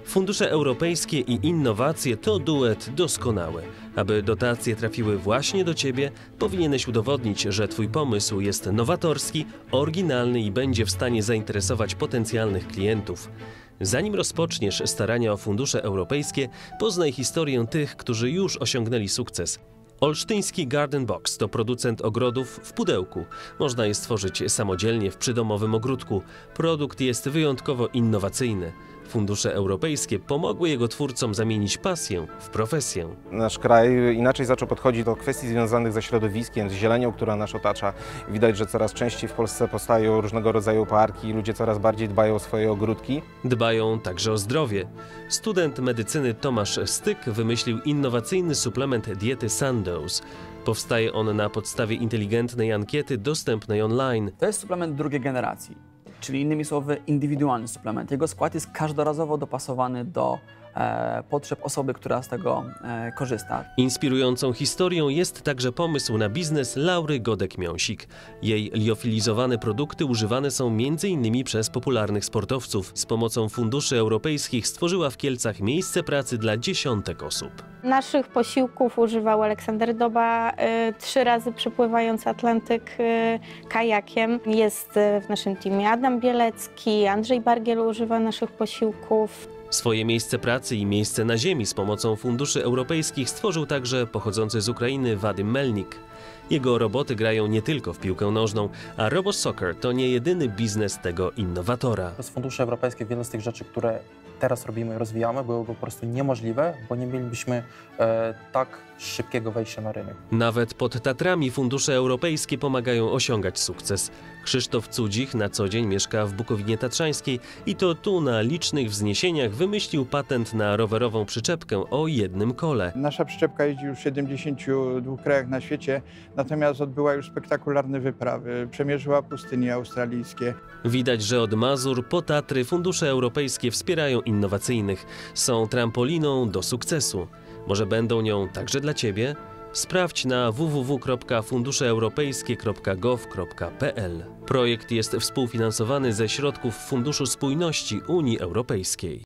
Fundusze europejskie i innowacje to duet doskonały. Aby dotacje trafiły właśnie do Ciebie, powinieneś udowodnić, że Twój pomysł jest nowatorski, oryginalny i będzie w stanie zainteresować potencjalnych klientów. Zanim rozpoczniesz starania o fundusze europejskie, poznaj historię tych, którzy już osiągnęli sukces. Olsztyński Garden Box to producent ogrodów w pudełku. Można je stworzyć samodzielnie w przydomowym ogródku. Produkt jest wyjątkowo innowacyjny. Fundusze europejskie pomogły jego twórcom zamienić pasję w profesję. Nasz kraj inaczej zaczął podchodzić do kwestii związanych ze środowiskiem, z zielenią, która nas otacza. Widać, że coraz częściej w Polsce powstają różnego rodzaju parki, ludzie coraz bardziej dbają o swoje ogródki. Dbają także o zdrowie. Student medycyny Tomasz Styk wymyślił innowacyjny suplement diety Sundose. Powstaje on na podstawie inteligentnej ankiety dostępnej online. To jest suplement drugiej generacji, czyli innymi słowy indywidualny suplement. Jego skład jest każdorazowo dopasowany do potrzeb osoby, która z tego korzysta. Inspirującą historią jest także pomysł na biznes Laury Godek-Miąsik. Jej liofilizowane produkty używane są m.in. przez popularnych sportowców. Z pomocą funduszy europejskich stworzyła w Kielcach miejsce pracy dla dziesiątek osób. Naszych posiłków używał Aleksander Doba, 3 razy przepływając Atlantyk kajakiem. Jest w naszym teamie Adam Bielecki, Andrzej Bargiel używa naszych posiłków. Swoje miejsce pracy i miejsce na ziemi z pomocą funduszy europejskich stworzył także pochodzący z Ukrainy Wadim Melnik. Jego roboty grają nie tylko w piłkę nożną, a RoboSoccer to nie jedyny biznes tego innowatora. Bez funduszy europejskich wiele z tych rzeczy, które teraz robimy i rozwijamy, byłyby po prostu niemożliwe, bo nie mielibyśmy tak szybkiego wejścia na rynek. Nawet pod Tatrami fundusze europejskie pomagają osiągać sukces. Krzysztof Cudzich na co dzień mieszka w Bukowinie Tatrzańskiej i to tu na licznych wzniesieniach wymyślił patent na rowerową przyczepkę o jednym kole. Nasza przyczepka jeździ już w 72 krajach na świecie, natomiast odbyła już spektakularne wyprawy. Przemierzyła pustynie australijskie. Widać, że od Mazur po Tatry fundusze europejskie wspierają innowacyjnych. Są trampoliną do sukcesu. Może będą nią także dla Ciebie? Sprawdź na www.funduszeeuropejskie.gov.pl. Projekt jest współfinansowany ze środków Funduszu Spójności Unii Europejskiej.